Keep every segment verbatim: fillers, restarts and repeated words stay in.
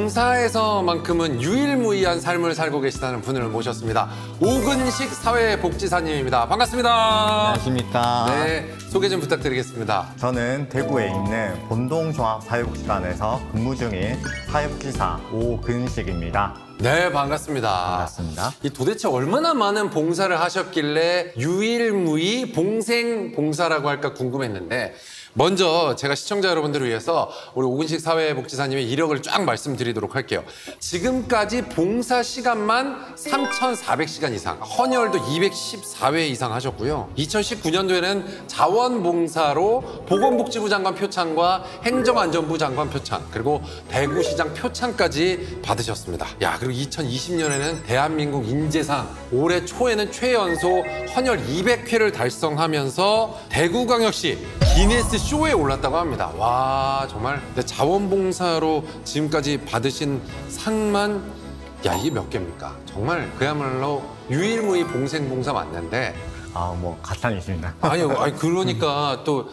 봉사에서만큼은 유일무이한 삶을 살고 계시다는 분을 모셨습니다. 오근식 사회복지사님입니다. 반갑습니다. 안녕하십니까. 네, 소개 좀 부탁드리겠습니다. 저는 대구에 있는 본동종합사회복지관에서 근무 중인 사회복지사 오근식입니다. 네, 반갑습니다. 반갑습니다. 이 도대체 얼마나 많은 봉사를 하셨길래 유일무이 봉생봉사라고 할까 궁금했는데, 먼저 제가 시청자 여러분들을 위해서 우리 오근식 사회복지사님의 이력을 쫙 말씀드리도록 할게요. 지금까지 봉사 시간만 삼천사백 시간 이상, 헌혈도 이백십사 회 이상 하셨고요. 이천십구 년도에는 자원봉사로 보건복지부 장관 표창과 행정안전부 장관 표창, 그리고 대구시장 표창까지 받으셨습니다. 야, 그리고 이천이십 년에는 대한민국 인재상, 올해 초에는 최연소 헌혈 이백 회를 달성하면서 대구광역시 기네스 쇼에 올랐다고 합니다. 와, 정말 자원봉사로 지금까지 받으신 상만, 야, 이게 몇 개입니까? 정말 그야말로 유일무이 봉생봉사 맞는데. 아, 뭐 가상이십니다. 아니요, 아니 그러니까 또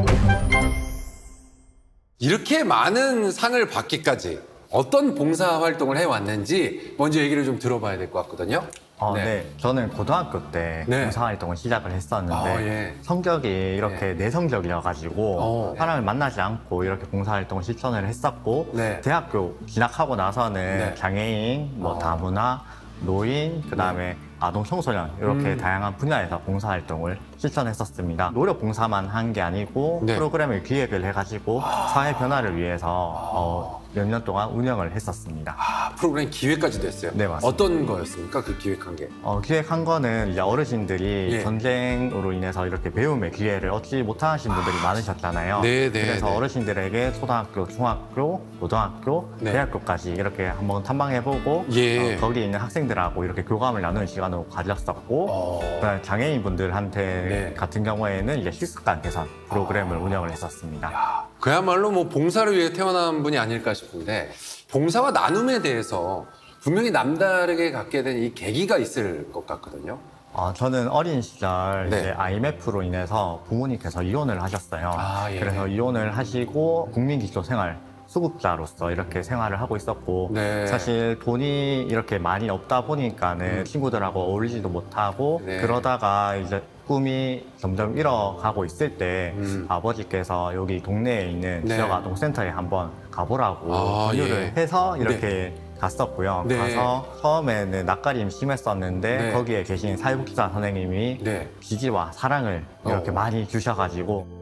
이렇게 많은 상을 받기까지 어떤 봉사 활동을 해왔는지 먼저 얘기를 좀 들어봐야 될 것 같거든요. 어, 네. 네. 저는 고등학교 때 네. 봉사활동을 시작을 했었는데 아, 예. 성격이 이렇게 네. 내성적이어가지고 어. 사람을 만나지 않고 이렇게 봉사활동을 실천을 했었고 네. 대학교 진학하고 나서는 네. 장애인, 뭐 어. 다문화, 노인, 그다음에 아동 청소년 이렇게 음. 다양한 분야에서 봉사활동을 실천했었습니다. 노력 봉사만 한 게 아니고 네. 프로그램을 기획을 해가지고 사회 변화를 위해서 어, 몇 년 동안 운영을 했었습니다. 아, 프로그램 기획까지도 했어요? 네, 맞습니다. 어떤 거였습니까? 그 기획한 게? 어, 기획한 거는 이제 어르신들이 예. 전쟁으로 인해서 이렇게 배움의 기회를 얻지 못하신 분들이 많으셨잖아요. 네, 네, 그래서 네. 어르신들에게 초등학교, 중학교, 고등학교, 네. 대학교까지 이렇게 한번 탐방해보고 예. 어, 거기에 있는 학생들하고 이렇게 교감을 나누는 시간을 가졌었고 어. 그다음에 장애인분들한테 네. 같은 경우에는 이제 식습관 개선 프로그램을 운영을 했었습니다. 그야말로 뭐 봉사를 위해 태어난 분이 아닐까 싶은데, 봉사와 나눔에 대해서 분명히 남다르게 갖게 된 이 계기가 있을 것 같거든요. 어, 저는 어린 시절 네. 이제 아이엠에프로 인해서 부모님께서 이혼을 하셨어요. 아, 예. 그래서 이혼을 하시고 국민기초생활 수급자로서 이렇게 생활을 하고 있었고 네. 사실 돈이 이렇게 많이 없다 보니까는 음. 친구들하고 어울리지도 못하고 네. 그러다가 이제 꿈이 점점 잃어가고 있을 때 음. 아버지께서 여기 동네에 있는 네. 지역아동센터에 한번 가보라고 아, 권유를 예. 해서 이렇게 갔었고요. 네. 가서 처음에는 낯가림 심했었는데 네. 거기에 계신 사회복지사 선생님이 네. 지지와 사랑을 이렇게 어. 많이 주셔가지고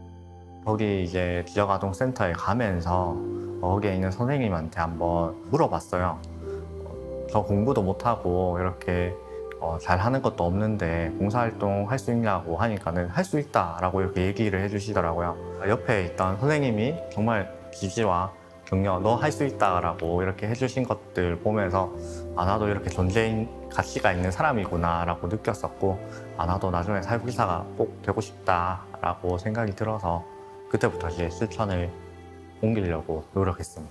거기 이제 지역아동센터에 가면서 거기에 있는 선생님한테 한번 물어봤어요. 어, 저 공부도 못하고 이렇게 어, 잘하는 것도 없는데 봉사활동 할 수 있냐고 하니까는 할 수 있다라고 이렇게 얘기를 해주시더라고요. 옆에 있던 선생님이 정말 지지와 격려, 너 할 수 있다라고 이렇게 해주신 것들 보면서 아, 나도 이렇게 존재인 가치가 있는 사람이구나라고 느꼈었고 아, 나도 나중에 사회복지사가 꼭 되고 싶다라고 생각이 들어서 그때부터 이제 실천을 옮기려고 노력했습니다.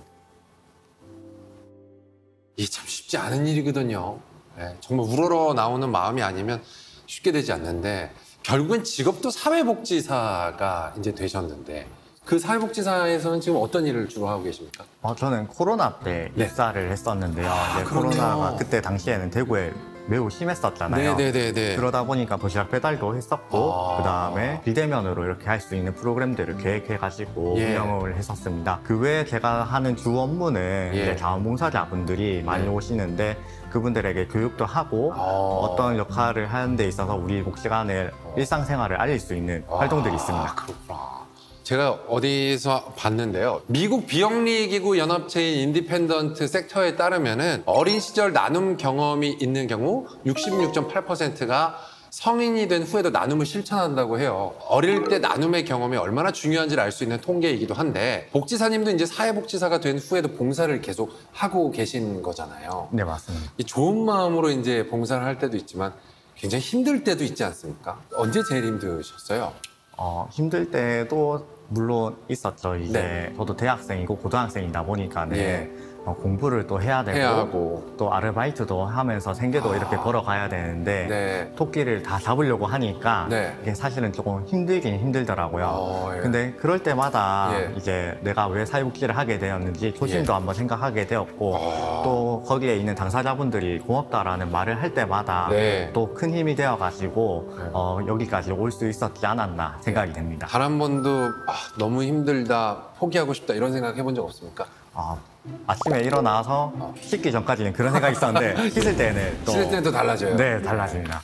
이게 참 쉽지 않은 일이거든요. 네, 정말 우러러 나오는 마음이 아니면 쉽게 되지 않는데, 결국엔 직업도 사회복지사가 이제 되셨는데, 그 사회복지사에서는 지금 어떤 일을 주로 하고 계십니까? 어, 저는 코로나 때 네. 입사를 했었는데요. 아, 이제 그렇네요. 코로나가 그때 당시에는 대구에 매우 심했었잖아요. 네네네네. 그러다 보니까 도시락 배달도 했었고 아. 그다음에 비대면으로 이렇게 할 수 있는 프로그램들을 계획해가지고 예. 운영을 했었습니다. 그 외에 제가 하는 주 업무는 예. 이제 자원봉사자분들이 많이 네. 오시는데 그분들에게 교육도 하고 아. 어떤 역할을 하는 데 있어서 우리 복지관의 일상생활을 알릴 수 있는 활동들이 있습니다. 아, 그렇구나. 제가 어디서 봤는데요. 미국 비영리기구 연합체인 인디펜던트 섹터에 따르면은 어린 시절 나눔 경험이 있는 경우 육십육 점 팔 퍼센트가 성인이 된 후에도 나눔을 실천한다고 해요. 어릴 때 나눔의 경험이 얼마나 중요한지를 알 수 있는 통계이기도 한데, 복지사님도 이제 사회복지사가 된 후에도 봉사를 계속 하고 계신 거잖아요. 네, 맞습니다. 이 좋은 마음으로 이제 봉사를 할 때도 있지만 굉장히 힘들 때도 있지 않습니까? 언제 제일 힘드셨어요? 어, 힘들 때도 물론 있었죠. 이제 네. 저도 대학생이고 고등학생이다 보니까는 예. 어, 공부를 또 해야 되고, 해야 하고. 또 아르바이트도 하면서 생계도 아. 이렇게 벌어가야 되는데 네. 토끼를 다 잡으려고 하니까 네. 이게 사실은 조금 힘들긴 힘들더라고요. 어, 예. 근데 그럴 때마다 예. 이제 내가 왜 사회복지를 하게 되었는지 초심도 예. 한번 생각하게 되었고 아. 또 거기에 있는 당사자분들이 고맙다라는 말을 할 때마다 네. 또 큰 힘이 되어가지고 네. 어, 여기까지 올 수 있었지 않았나 생각이 됩니다. 단 한 번도 아, 너무 힘들다, 포기하고 싶다 이런 생각 해본 적 없습니까? 어, 아침에 일어나서 씻기 전까지는 그런 생각이 있었는데 씻을 때는 또 쉴 때는 또 달라져요. 네, 달라집니다.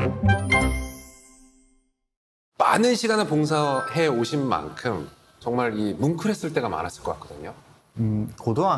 많은 시간을 봉사해 오신 만큼 정말 이 뭉클했을 때가 많았을 것 같거든요. 음,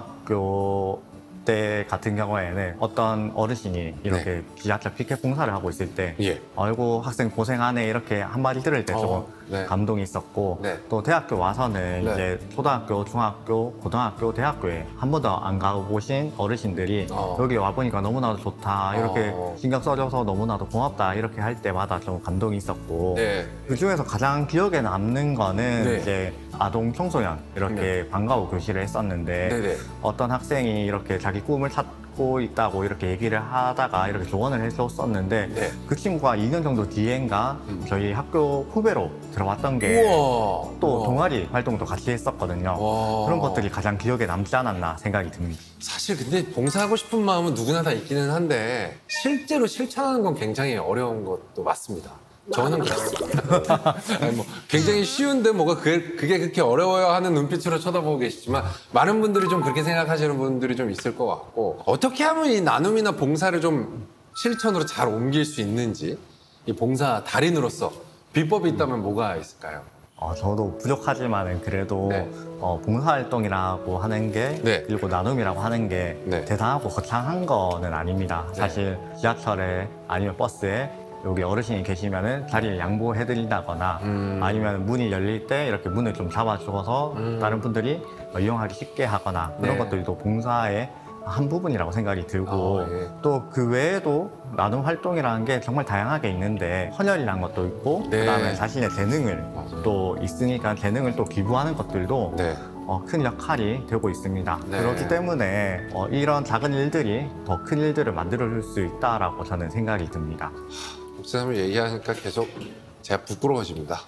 고등학교 때 같은 경우에는 어떤 어르신이 이렇게 지하철 피켓 봉사를 하고 있을 때 예. 아이고 학생 고생하네 이렇게 한마디 들을 때 조금 어, 네. 감동이 있었고 네. 또 대학교 와서는 네. 이제 초등학교, 중학교, 고등학교, 대학교에 한 번도 안 가보신 어르신들이 어. 여기 와보니까 너무나도 좋다 이렇게 어. 신경 써줘서 너무나도 고맙다 이렇게 할 때마다 좀 감동이 있었고 네. 그 중에서 가장 기억에 남는 거는 네. 이제 아동 청소년 이렇게 방과 후 교실을 했었는데 네네. 어떤 학생이 이렇게 자기 꿈을 찾고 있다고 이렇게 얘기를 하다가 이렇게 조언을 해줬었는데 네. 그 친구가 이 년 정도 뒤엔가 음. 저희 학교 후배로 들어왔던 게 우와. 또 우와. 동아리 활동도 같이 했었거든요. 와. 그런 것들이 가장 기억에 남지 않았나 생각이 듭니다. 사실 근데 봉사하고 싶은 마음은 누구나 다 있기는 한데 실제로 실천하는 건 굉장히 어려운 것도 맞습니다. 저는 그렇습니다. 아니 뭐 굉장히 쉬운데 뭐가 그게, 그게 그렇게 어려워요 하는 눈빛으로 쳐다보고 계시지만 많은 분들이 좀 그렇게 생각하시는 분들이 좀 있을 것 같고 어떻게 하면 이 나눔이나 봉사를 좀 실천으로 잘 옮길 수 있는지 이 봉사 달인으로서 비법이 있다면 뭐가 있을까요? 어, 저도 부족하지만은 그래도 네. 어, 봉사활동이라고 하는 게 네. 그리고 나눔이라고 하는 게 네. 대단하고 거창한 거는 아닙니다. 사실 지하철에 아니면 버스에 여기 어르신이 계시면은 자리를 양보해드린다거나 음. 아니면 문이 열릴 때 이렇게 문을 좀 잡아주어서 음. 다른 분들이 이용하기 쉽게 하거나 그런 네. 것들도 봉사의 한 부분이라고 생각이 들고 어, 예. 또 그 외에도 나눔 활동이라는 게 정말 다양하게 있는데 헌혈이라는 것도 있고 네. 그다음에 자신의 재능을 맞아요. 또 있으니까 재능을 또 기부하는 것들도 네. 어, 큰 역할이 되고 있습니다. 네. 그렇기 때문에 어, 이런 작은 일들이 더 큰 일들을 만들어줄 수 있다라고 저는 생각이 듭니다. 목사님을 얘기하니까 계속 제가 부끄러워집니다.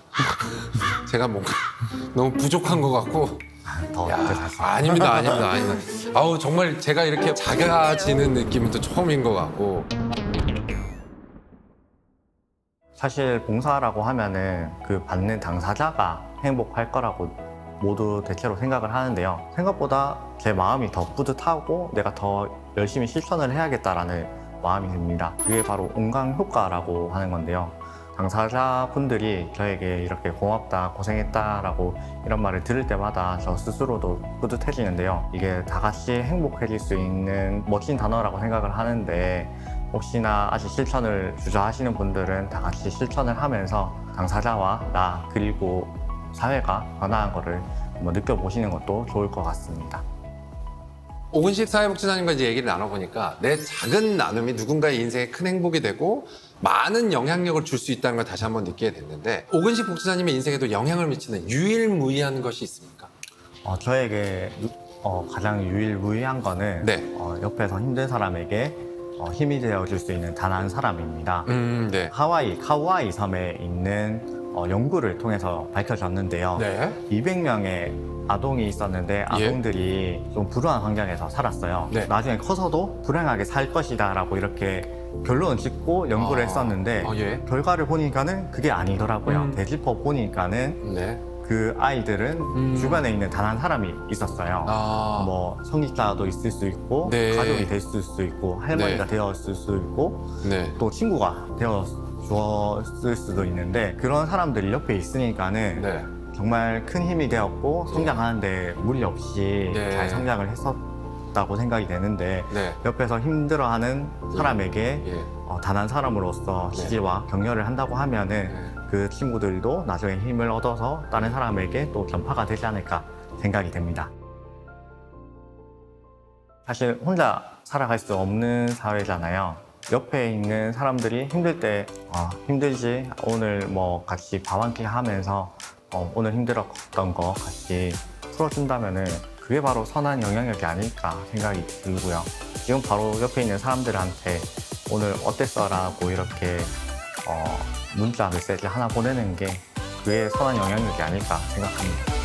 제가 뭔가 너무 부족한 것 같고 더 야, 더 잘씀. 아닙니다, 아닙니다, 아닙니다. 아우 정말 제가 이렇게 작아지는 느낌은 또 처음인 것 같고. 사실 봉사라고 하면은 그 받는 당사자가 행복할 거라고 모두 대체로 생각을 하는데요. 생각보다 제 마음이 더 뿌듯하고 내가 더 열심히 실천을 해야겠다라는 마음이 듭니다. 그게 바로 온강 효과라고 하는 건데요. 당사자분들이 저에게 이렇게 고맙다, 고생했다라고 이런 말을 들을 때마다 저 스스로도 뿌듯해지는데요. 이게 다 같이 행복해질 수 있는 멋진 단어라고 생각을 하는데 혹시나 아직 실천을 주저하시는 분들은 다 같이 실천을 하면서 당사자와 나 그리고 사회가 변화한 거를 한번 느껴보시는 것도 좋을 것 같습니다. 오근식 사회복지사님과 이제 얘기를 나눠보니까 내 작은 나눔이 누군가의 인생에 큰 행복이 되고 많은 영향력을 줄 수 있다는 걸 다시 한번 느끼게 됐는데 오근식 복지사님의 인생에도 영향을 미치는 유일무이한 것이 있습니까? 어, 저에게 유- 어, 가장 유일무이한 거는 네. 어, 옆에서 힘든 사람에게 어, 힘이 되어줄 수 있는 단 한 사람입니다. 음, 네. 하와이, 카우아이 섬에 있는 어, 연구를 통해서 밝혀졌는데요. 네. 이백 명의 아동이 있었는데 아동들이 좀 불우한 환경에서 살았어요. 네. 나중에 커서도 불행하게 살 것이다 라고 이렇게 결론을 짓고 연구를 아, 했었는데 아, 예. 결과를 보니까는 그게 아니더라고요. 음. 되짚어 보니까는 네. 그 아이들은 음. 주변에 있는 단 한 사람이 있었어요. 아. 뭐 성직자도 있을 수 있고 네. 가족이 될 수도 있고 할머니가 네. 되었을 수도 있고 네. 또 친구가 되어 주었을 수도 있는데 그런 사람들이 옆에 있으니까는 네. 정말 큰 힘이 되었고 성장하는데 무리 없이 네. 잘 성장을 했었다고 생각이 되는데 네. 옆에서 힘들어하는 사람에게 예. 어, 단 한 사람으로서 네. 지지와 격려를 한다고 하면은 네. 그 친구들도 나중에 힘을 얻어서 다른 사람에게 또 전파가 되지 않을까 생각이 됩니다. 사실 혼자 살아갈 수 없는 사회잖아요. 옆에 있는 사람들이 힘들 때 어, 힘들지 오늘 뭐 같이 밥 한 끼 하면서 어, 오늘 힘들었던 거 같이 풀어준다면은 그 그게 바로 선한 영향력이 아닐까 생각이 들고요. 지금 바로 옆에 있는 사람들한테 오늘 어땠어라고 이렇게 어, 문자 메시지 하나 보내는 게 그게 선한 영향력이 아닐까 생각합니다.